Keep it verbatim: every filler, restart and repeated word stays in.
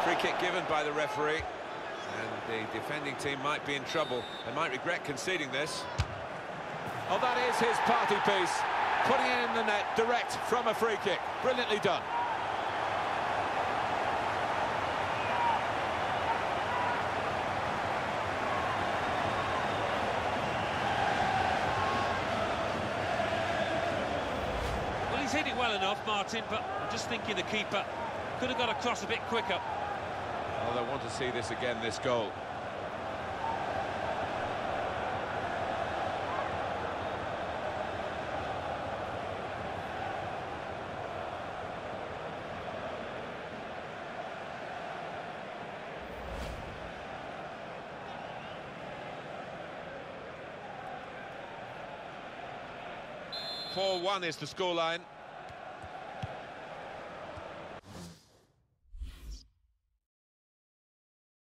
Free kick given by the referee, and the defending team might be in trouble. They might regret conceding this. Oh, that is his party piece, putting it in the net direct from a free kick. Brilliantly done. Well, he's hit it well enough, Martin, but I'm just thinking the keeper could have got across a bit quicker. Well, I want to see this again, this goal. four one is the scoreline.